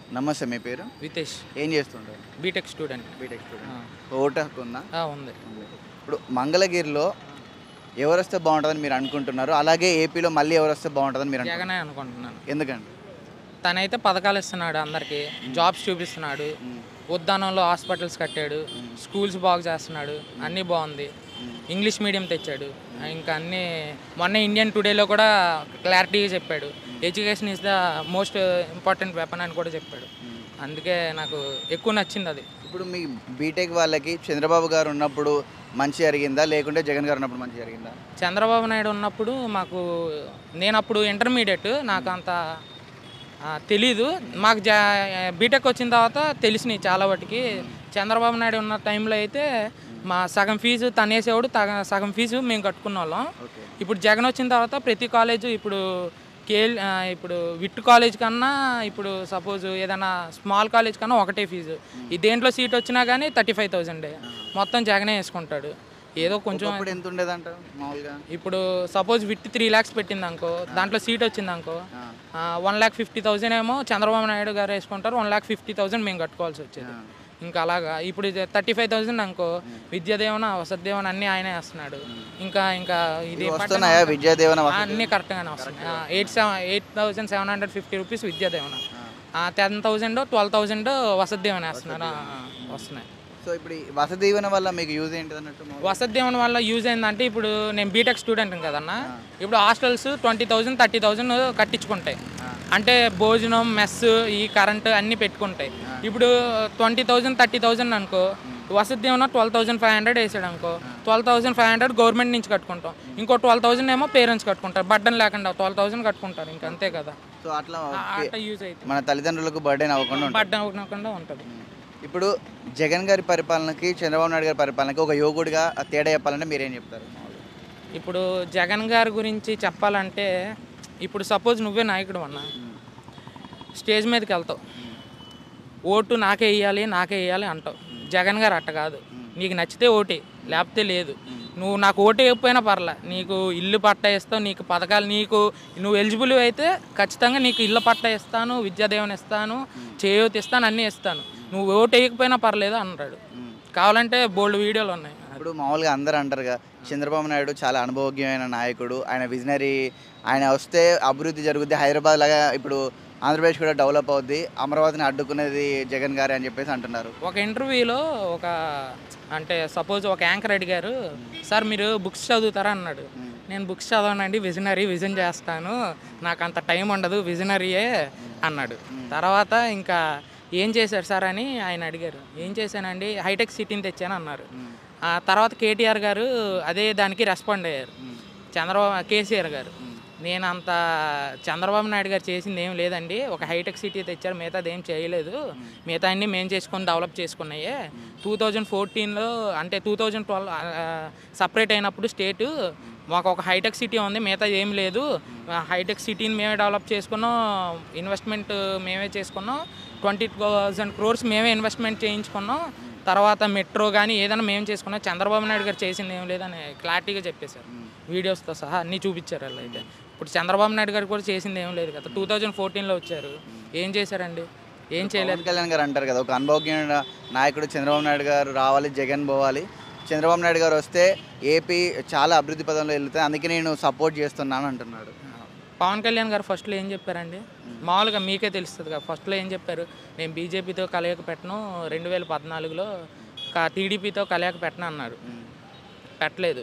నమస్తే, మీ పేరు? వితేష్. ఏం చేస్తుంటారు? BTech student. BTech student. ఓటు హక్కు ఉందా? ఉంది. ఇప్పుడు మంగళగిరిలో ఎవరు వస్తే బాగుంటుందని మీరు అనుకుంటున్నారు? అలాగే ఏపీలో మళ్ళీ ఎవరు వస్తే బాగుంటుందని మీరు జగనే అనుకుంటున్నాను. ఎందుకండి? తనైతే పథకాలు ఇస్తున్నాడు, అందరికీ జాబ్స్ చూపిస్తున్నాడు, ఉద్దానంలో హాస్పిటల్స్ కట్టాడు, స్కూల్స్ బాగు చేస్తున్నాడు, అన్నీ బాగుంది. ఇంగ్లీష్ మీడియం తెచ్చాడు. ఇంకా అన్నీ మొన్న ఇండియన్ టుడేలో కూడా క్లారిటీగా చెప్పాడు, education is the most important weapon అని కూడా చెప్పాడు. అందుకే నాకు ఎక్కువ నచ్చింది అది. ఇప్పుడు మీ బీటెక్ వాళ్ళకి చంద్రబాబు గారు ఉన్నప్పుడు మంచి జరిగిందా, లేకుంటే జగన్ గారు ఉన్నప్పుడు మంచి జరిగిందా? చంద్రబాబు నాయుడు ఉన్నప్పుడు నేను అప్పుడు ఇంటర్మీడియట్, నాకు అంత తెలీదు. మాకు బీటెక్ వచ్చిన తర్వాత తెలిసినాయి చాలా వాటికి. చంద్రబాబు నాయుడు ఉన్న టైంలో అయితే మా సగం ఫీజు తనేసేవాడు, సగం ఫీజు మేము కట్టుకున్న వాళ్ళం. ఇప్పుడు జగన్ వచ్చిన తర్వాత ప్రతి కాలేజు ఇప్పుడు విట్ కాలేజ్ కన్నా, ఇప్పుడు సపోజ్ ఏదైనా స్మాల్ కాలేజ్ కన్నా ఒకటే ఫీజు. ఈ దేంట్లో సీట్ వచ్చినా కానీ 35,000 మొత్తం జగనే వేసుకుంటాడు. ఏదో కొంచెం ఎంత ఉండేదంట మామూలుగా? ఇప్పుడు సపోజ్ విట్ 3 lakhs పెట్టింది అనుకో, దాంట్లో సీట్ వచ్చింది అనుకో, 1,50,000 ఏమో చంద్రబాబు నాయుడు గారు వేసుకుంటారు, 1,50,000 మేము కట్టుకోవాల్సి వచ్చేది. ఇంకా అలాగా ఇప్పుడు 35,000 అనుకో, విద్యాదీవన వసతిదీవన అన్నీ ఆయనే వేస్తున్నాడు. ఇంకా ఇది విద్యాదీవన అన్నీ కరెక్ట్గానే వస్తున్నాయి. 8,750 రూపీస్ విద్యాదీవన, 10,000 12,000 వసతిదీవన వేస్తున్నారు, వస్తున్నాయి. సో ఇప్పుడు వసతి దీవెన వల్ల మీకు యూజ్ ఏంటి అన్నట్టు? వసతి దీవెన వల్ల యూజ్ ఏంటంటే, ఇప్పుడు నేను బీటెక్ స్టూడెంట్ కదన్నా, ఇప్పుడు హాస్టల్స్ 20,000 30,000 కట్టించుకుంటాయి. అంటే భోజనం, మెస్, ఈ కరెంటు అన్నీ పెట్టుకుంటాయి. ఇప్పుడు 20,000 30,000 అనుకో, వసతి దీవెన 12,500 వేసాడు అనుకో, 12,500 గవర్నమెంట్ నుంచి కట్టుకుంటాం, ఇంకో 12,000 ఏమో పేరెంట్స్ కట్టుకుంటారు. బర్డన్ లేకుండా 12,000 కట్టుకుంటారు, ఇంకా అంతే కదా. సో అట్లా యూజ్ అయితే మన తల్లిదండ్రులకు బర్డెన్ అవ్వకుండా ఉంటుంది. ఇప్పుడు జగన్ గారి పరిపాలనకి చంద్రబాబు నాయుడు గారి పరిపాలనకి ఒక యువకుడిగా తేడా చెప్పాలంటే మీరేం చెప్తారు? ఇప్పుడు జగన్ గారి గురించి చెప్పాలంటే, ఇప్పుడు సపోజ్ నువ్వే నాయకుడు అన్న, స్టేజ్ మీదకి వెళ్తావు, ఓటు నాకే వేయాలి అంటావు. జగన్ గారు అట్ట కాదు, నీకు నచ్చితే ఓటే, లేకపోతే లేదు. నువ్వు నాకు ఓటు వేయకపోయినా పర్లే, నీకు ఇల్లు పట్టా ఇస్తావు, నీకు పథకాలు, నువ్వు ఎలిజిబుల్ అయితే ఖచ్చితంగా నీకు ఇల్లు పట్టా ఇస్తాను, విద్యాదీవెన ఇస్తాను, చేయూత ఇస్తాను, అన్నీ ఇస్తాను. నువ్వు ఓటు వేయకపోయినా పర్లేదు అన్నాడు. కావాలంటే బోల్డ్ వీడియోలు ఉన్నాయి. ఇప్పుడు మామూలుగా అందరూ అంటారుగా, చంద్రబాబు నాయుడు చాలా అనుభవజ్ఞమైన నాయకుడు, ఆయన విజనరీ, ఆయన వస్తే అభివృద్ధి జరుగుద్ది, హైదరాబాద్ లాగా ఇప్పుడు ఆంధ్రప్రదేశ్ కూడా డెవలప్ అవుద్ది, అమరావతిని అడ్డుకునేది జగన్ గారే అని చెప్పేసి అంటున్నారు. ఒక ఇంటర్వ్యూలో అంటే సపోజ్ ఒక యాంకర్ అడిగారు, సార్ మీరు బుక్స్ చదువుతారా అన్నాడు. నేను బుక్స్ చదవనండి, విజన్ చేస్తాను, నాకు అంత టైం ఉండదు, విజనరీయే అన్నాడు. తర్వాత ఇంకా ఏం చేశారు సార్ అని ఆయన అడిగారు. ఏం చేశానండి, హైటెక్ సిటీని తెచ్చాను అన్నారు. తర్వాత కేటీఆర్ గారు అదే దానికి రెస్పాండ్ అయ్యారు. కేసీఆర్ గారు, నేను అంత చంద్రబాబు నాయుడు గారు చేసింది ఏం లేదండి, ఒక హైటెక్ సిటీ తెచ్చారు, మిగతాది ఏం చేయలేదు, మిగతా అన్నీ మేము చేసుకొని డెవలప్ చేసుకున్నాయే. 2014లో అంటే 2012 సపరేట్ అయినప్పుడు స్టేటు మాకు ఒక హైటెక్ సిటీ ఉంది, మిగతా ఏం లేదు, హైటెక్ సిటీని మేమే డెవలప్ చేసుకున్నాం, ఇన్వెస్ట్మెంట్ మేమే చేసుకున్నాం, 20,000 crores మేమే ఇన్వెస్ట్మెంట్ చేయించుకున్నాం, తర్వాత మెట్రో కానీ ఏదైనా మేము చేసుకున్నాం, చంద్రబాబు నాయుడు గారు చేసింది ఏం లేదని క్లారిటీగా చెప్పేశారు. వీడియోస్తో సహా అన్నీ చూపించారు వాళ్ళు. అయితే ఇప్పుడు చంద్రబాబు నాయుడు గారు కూడా చేసింది ఏం లేదు కదా. 2014లో వచ్చారు, ఏం చేశారండి? ఏం చేయలేదు. కళ్యాణ్ గారు అంటారు కదా, ఒక అనుభవజ్ఞ నాయకుడు చంద్రబాబు నాయుడు గారు రావాలి, జగన్ పోవాలి, చంద్రబాబు నాయుడు గారు వస్తే ఏపీ చాలా అభివృద్ధి పదంలో వెళ్తుంది, అందుకే నేను సపోర్ట్ చేస్తున్నాను అంటున్నాడు. పవన్ కళ్యాణ్ గారు ఫస్ట్లో ఏం చెప్పారండి? మామూలుగా మీకే తెలుస్తుంది కదా, ఫస్ట్లో ఏం చెప్పారు, నేను బీజేపీతో కలయిక పెట్టను, 2014లో టీడీపీతో కలయిక పెట్టను అన్నారు. పెట్టలేదు.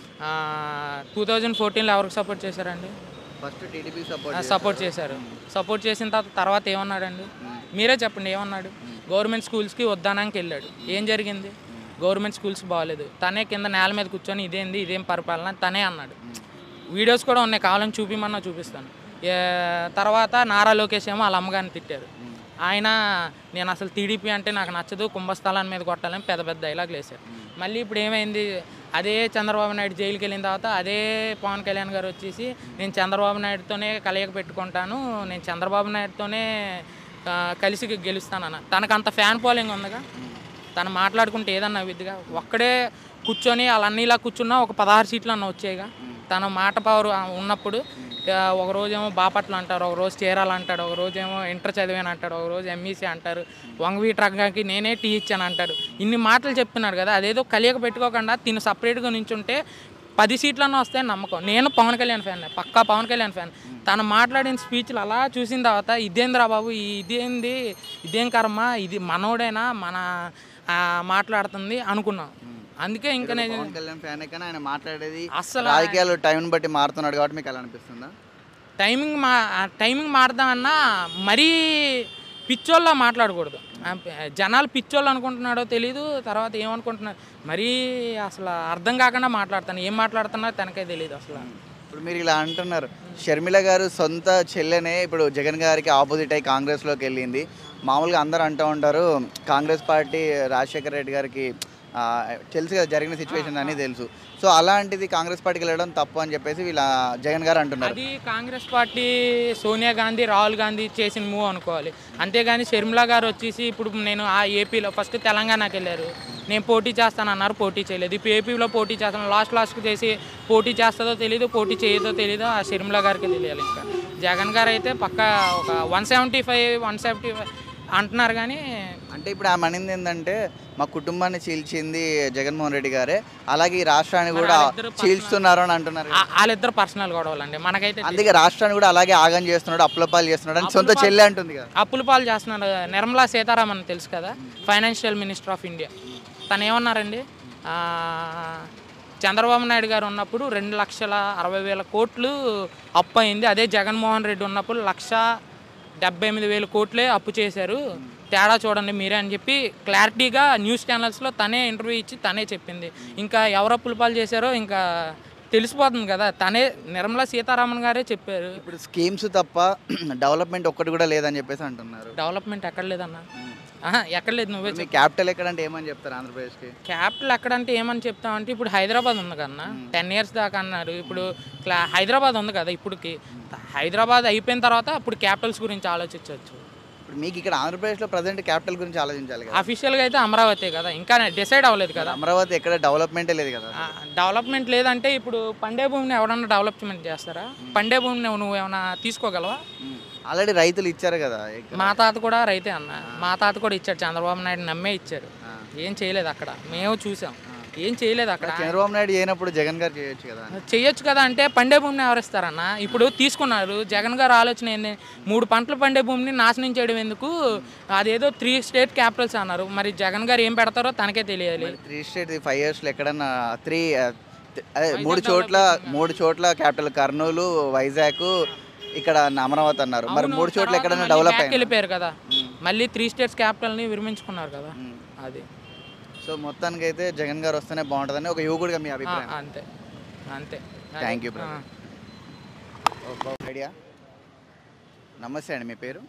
2014లో ఎవరికి సపోర్ట్ చేశారండి? ఫస్ట్ టీడీపీ సపోర్ట్ చేశారు. సపోర్ట్ చేసిన తర్వాత ఏమన్నాడండి? మీరే చెప్పండి, ఏమన్నాడు? గవర్నమెంట్ స్కూల్స్కి వద్దానానికి వెళ్ళాడు. ఏం జరిగింది? గవర్నమెంట్ స్కూల్స్ బాగాలేదు. తనే కింద నేల మీద కూర్చొని ఇదేం పరిపాలన తనే అన్నాడు. వీడియోస్ కూడా ఉన్నాయి, కావాలని చూపిమన్నా చూపిస్తాను. తర్వాత నారా లోకేష్ ఏమో వాళ్ళ అమ్మగారిని తిట్టారు. ఆయన నేను అసలు టీడీపీ అంటే నాకు నచ్చదు, కుంభస్థలాన్ని మీద కొట్టాలని పెద్ద డైలాగులు వేశారు. మళ్ళీ ఇప్పుడు ఏమైంది, అదే చంద్రబాబు నాయుడు జైలుకి వెళ్ళిన తర్వాత అదే పవన్ కళ్యాణ్ గారు వచ్చేసి నేను చంద్రబాబు నాయుడుతోనే కలయిక పెట్టుకుంటాను, నేను చంద్రబాబు నాయుడుతోనే కలిసి గెలుస్తానన్న. తనకు అంత ఫ్యాన్ ఫాలోయింగ్ ఉందిగా, తను మాట్లాడుకుంటే ఏదన్నా విద్దిగా. ఒక్కడే కూర్చొని వాళ్ళ అన్నీలా కూర్చున్నా ఒక 16 సీట్లు అన్న వచ్చాయిగా. తన మాట పవర్ ఉన్నప్పుడు ఒక రోజేమో బాపట్ల అంటారు, ఒక రోజు చీరాల అంటాడు, ఒక రోజేమో ఇంటర్ చదివాను అంటాడు, ఒక రోజు ఎంఈసీ అంటారు, వంగవీటి రంగానికి నేనే టీ ఇచ్చాను అంటాడు. ఇన్ని మాటలు చెప్తున్నాడు కదా, అదేదో కలియక పెట్టుకోకుండా తిను సపరేట్గా నించుంటే 10 సీట్లన్నా వస్తాయని నమ్మకం. నేను పవన్ కళ్యాణ్ ఫ్యాన్, పక్కా పవన్ కళ్యాణ్ ఫ్యాన్. తను మాట్లాడిన స్పీచ్లు అలా చూసిన తర్వాత ఇదేంద్రా బాబు, ఇదేం కర్మ, ఇది మనోడైనా మన మాట్లాడుతుంది అనుకున్నాం. అందుకే ఇంకా నేను పవన్ కళ్యాణ్ ఫ్యాన్ కానీ ఆయన మాట్లాడేది అస్సలు రాజకీయాలు టైంని బట్టి మారుతున్నాడు కాబట్టి మీకు ఎలా అనిపిస్తుందా? టైమింగ్ మారదామన్నా మరీ పిచ్చోళ్ళ మాట్లాడకూడదు. జనాలు పిచ్చోళ్ళు అనుకుంటున్నాడో తెలీదు, తర్వాత ఏమనుకుంటున్నారు మరీ అసలు అర్థం కాకుండా మాట్లాడుతాను. ఏం మాట్లాడుతున్నారో తనకే తెలియదు అసలు. ఇప్పుడు మీరు ఇలా అంటున్నారు, షర్మిల గారు సొంత చెల్లెనే ఇప్పుడు జగన్ గారికి ఆపోజిట్ అయ్యి కాంగ్రెస్లోకి వెళ్ళింది. మామూలుగా అందరూ అంటూ ఉంటారు కాంగ్రెస్ పార్టీ రాజశేఖర రెడ్డి గారికి తెలుసు కదా జరిగిన సిచ్యువేషన్ అని తెలుసు. సో అలాంటిది కాంగ్రెస్ పార్టీకి వెళ్ళడం తప్పు అని చెప్పేసి వీళ్ళ జగన్ గారు అంటున్నారు. అది కాంగ్రెస్ పార్టీ సోనియా గాంధీ, రాహుల్ గాంధీ చేసిన మూవ్ అనుకోవాలి. అంతేగాని షర్మిల గారు వచ్చేసి ఇప్పుడు నేను ఆ ఏపీలో ఫస్ట్ తెలంగాణకి వెళ్ళారు, నేను పోటీ చేస్తానన్నారు, పోటీ చేయలేదు. ఇప్పుడు ఏపీలో పోటీ చేస్తాను, లాస్ట్కి చేసి పోటీ చేస్తుందో తెలీదు, పోటీ చేయదో తెలీదు, ఆ షర్మిల గారికి తెలియాలి. ఇంకా జగన్ గారు అయితే పక్కా ఒక 175 అంటున్నారు. కానీ అంటే ఇప్పుడు ఆమె అనింది ఏంటంటే మా కుటుంబాన్ని చీల్చింది జగన్మోహన్ రెడ్డి గారే, అలాగే ఈ రాష్ట్రాన్ని కూడా చీల్చుతున్నారు అని అంటున్నారు. వాళ్ళిద్దరు పర్సనల్ గొడవలండి, మనకైతే. అందుకే రాష్ట్రాన్ని కూడా అలాగే ఆగం చేస్తున్నాడు, అప్పుల పాలు చేస్తున్నాడు అని సొంత చెల్లె అంటుంది కదా. అప్పుల పాలు చేస్తున్నాడు. నిర్మలా సీతారామన్ తెలుసు కదా, ఫైనాన్షియల్ మినిస్టర్ ఆఫ్ ఇండియా. తను ఏమన్నారండి, చంద్రబాబు నాయుడు గారు ఉన్నప్పుడు 2,60,000 కోట్లు అప్పు అయింది, అదే జగన్మోహన్ రెడ్డి ఉన్నప్పుడు 1,78,000 కోట్లే అప్పు చేశారు, తేడా చూడండి మీరే అని చెప్పి క్లారిటీగా న్యూస్ ఛానల్స్లో తనే ఇంటర్వ్యూ ఇచ్చి తనే చెప్పింది. ఇంకా ఎవరు అప్పుల పాలు చేశారో ఇంకా తెలిసిపోతుంది కదా, తనే నిర్మలా సీతారామన్ గారే చెప్పారు. ఇప్పుడు స్కీమ్స్ తప్ప డెవలప్మెంట్ ఒక్కటి కూడా లేదని చెప్పేసి అంటున్నారు. డెవలప్మెంట్ ఎక్కడ లేదన్నా, ఎక్కడ లేదు. నువ్వే మీ క్యాపిటల్ ఎక్కడంటే ఏమని చెప్తారు ఆంధ్రప్రదేశ్కి? క్యాపిటల్ ఎక్కడంటే ఏమని చెప్తామంటే ఇప్పుడు హైదరాబాద్ ఉంది కన్నా 10 years దాకా అన్నారు. ఇప్పుడు హైదరాబాద్ ఉంది కదా, ఇప్పటికి హైదరాబాద్ అయిపోయిన తర్వాత అప్పుడు క్యాపిటల్స్ గురించి ఆలోచించవచ్చు. ఇప్పుడు మీకు ఇక్కడ ఆంధ్రప్రదేశ్లో ప్రజెంట్ క్యాపిటల్ గురించి ఆలోచించాలి కదా. అఫీషియల్గా అయితే అమరావతి కదా, ఇంకా డిసైడ్ అవ్వలేదు కదా. అమరావతి ఎక్కడ డెవలప్మెంటే లేదు కదా. డెవలప్మెంట్ లేదంటే ఇప్పుడు పండే భూమిని ఎవరన్నా డెవలప్మెంట్ చేస్తారా? పండే భూమిని నువ్వు ఏమైనా తీసుకోగలవా? ఆల్రెడీ రైతులు ఇచ్చారు కదా. మా తాత కూడా రైతే అన్న, మా తాత కూడా ఇచ్చాడు, చంద్రబాబు నాయుడు నమ్మే ఇచ్చారు. ఏం చేయలేదు అక్కడ, మేము చూసాం, ఏం చేయలేదు అక్కడ. చంద్రబాబు నాయుడు చేయనప్పుడు జగన్ గారు చేయొచ్చు కదా. చేయొచ్చు కదా, అంటే పండే భూమిని ఎవరిస్తారన్న? ఇప్పుడు తీసుకున్నారు జగన్ గారు ఆలోచన ఏంది, 3 పంటలు పండే భూమిని నాశనం చేయడం ఎందుకు, అదేదో 3 state capitals అన్నారు. మరి జగన్ గారు ఏం పెడతారో తనకే తెలియాలి. 3 states 5 yearsలో ఎక్కడన్నా 3 చోట్ల క్యాపిటల్ కర్నూలు, వైజాగ్, ఇక్కడ అమరావతి అన్నారు. మరి 3 చోట్ల ఎక్కడైనా డెవలప్ వెళ్ళిపోయారు కదా, మళ్ళీ 3 states capitalని విరమించుకున్నారు కదా. అది సో మొత్తానికి అయితే జగన్ గారు వస్తేనే బాగుంటుందని ఒక యువకుడిగా మీ అభిప్రాయం. అంతే అంతే. Thank you idea. నమస్తే అండి, మీ పేరు?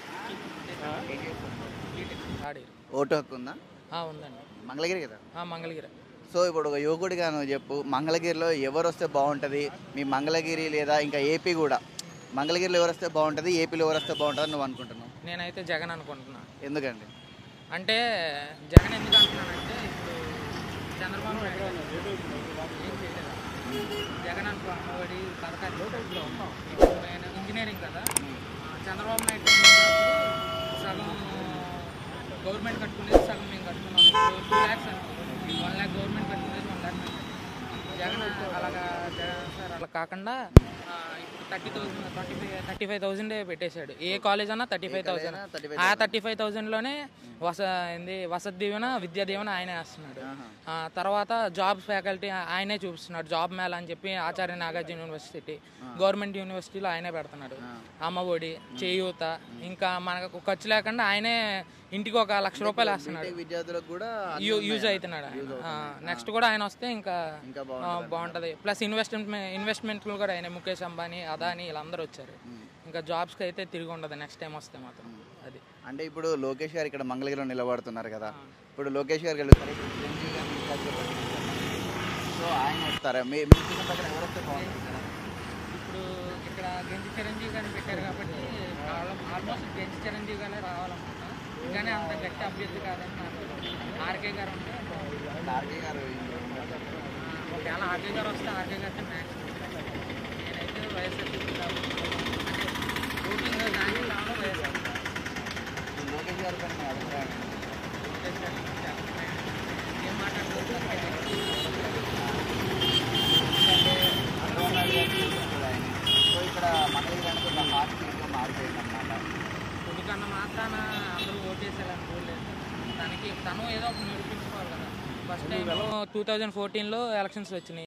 ఓటు హక్కు ఉందా? ఉందండి. మంగళగిరి కదా? మంగళగిరి. సో ఇప్పుడు ఒక యువకుడిగా నువ్వు చెప్పు, మంగళగిరిలో ఎవరు వస్తే బాగుంటుంది? మీ మంగళగిరి లేదా ఇంకా ఏపీ కూడా, మంగళగిరిలో ఎవరు వస్తే బాగుంటుంది, ఏపీలో ఎవరు వస్తే బాగుంటుంది నువ్వు అనుకుంటున్నావు? నేనైతే జగన్ అనుకుంటున్నా. ఎందుకండి? అంటే జగన్ ఎందుకు అంటున్నానంటే ఇప్పుడు చంద్రబాబు నాయుడు ఏం చేయలేదు. జగన్ అనుకో అమ్మఒడి పథకాలు, ఇప్పుడు నేను ఇంజనీరింగ్ కదా, చంద్రబాబు నాయుడు సగం గవర్నమెంట్ కట్టుకునేది, సగం మేము కట్టుకున్నాం. ఇప్పుడు 2 lakhs అనుకో, 1 lakh గవర్నమెంట్ కట్టుకునేది, 1 lakh జగన్ అలాగా. సార్ అలా కాకుండా ఇప్పుడు 35,000 పెట్టేశాడు. ఏ కాలేజ్ అన్నా 35,000. ఆ 35,000లోనే వసతి దీవెన, విద్యా దీవెన ఆయనే వేస్తున్నాడు. తర్వాత జాబ్ ఫ్యాకల్టీ ఆయనే చూపిస్తున్నాడు. జాబ్ మేళ అని చెప్పి ఆచార్య నాగార్జున యూనివర్సిటీ, గవర్నమెంట్ యూనివర్సిటీలో ఆయనే పెడుతున్నాడు. అమ్మఒడి, చేయూత, ఇంకా మనకు ఖర్చు లేకుండా ఆయనే ఇంటికి 1 లక్ష రూపాయలు వేస్తున్నాడు. విద్యార్థులకు కూడా యూజ్ అవుతున్నాడు. నెక్స్ట్ కూడా ఆయన వస్తే ఇంకా బాగుంటుంది. ప్లస్ ఇన్వెస్ట్మెంట్లు కూడా ఆయన, ముఖేష్ అంబానీ, అదానీ వీళ్ళందరూ వచ్చారు. ఇంకా జాబ్స్కి అయితే తిరిగి ఉండదు నెక్స్ట్ టైం వస్తే మాత్రం. అది అంటే ఇప్పుడు లోకేష్ గారు ఇక్కడ మంగళగిరిలో నిలబడుతున్నారు కదా, ఇప్పుడు లోకేష్ గారికి సో ఆయన వస్తారా? ఇప్పుడు ఇక్కడ గెంజి చిరంజీవి గారిని పెట్టారు కాబట్టి ఆల్మోస్ట్ గెంజి చిరంజీవి గారే రావాలనుకుంటా, కానీ అంత గట్టి అభ్యర్థి కాదని నాకు. ఆర్కే గారు ఉంటే, ఒకవేళ ఆర్కే గారు వస్తే ఆర్కే గారితో మ్యాక్స్. నేనైతే వైఎస్ఆర్సీపీ కాబట్టి ఓటింగ్ దాని కావడం వైఎస్ఆర్. లోకేష్ గారి పైన మీ అభిప్రాయం ఏంటి? లోకేష్ గారి గురించి అభిప్రాయం ఏం మాట్లాడుతున్నారు? చంద్రబాబు నాయుడు గారు చూసారు కదా ఆయన. సో ఇక్కడ మంగళగిరి ఒక హాట్ సీట్గా మారిపోయింది అన్నమాట. కొడుకన్న మాత్రాన అందరూ ఓటేసేయాలని చూడలేదు. తను ఏదో ఒక నిరూపించుకోవాలి కదా. ఫస్ట్ టైం 2014లో ఎలక్షన్స్ వచ్చినాయి.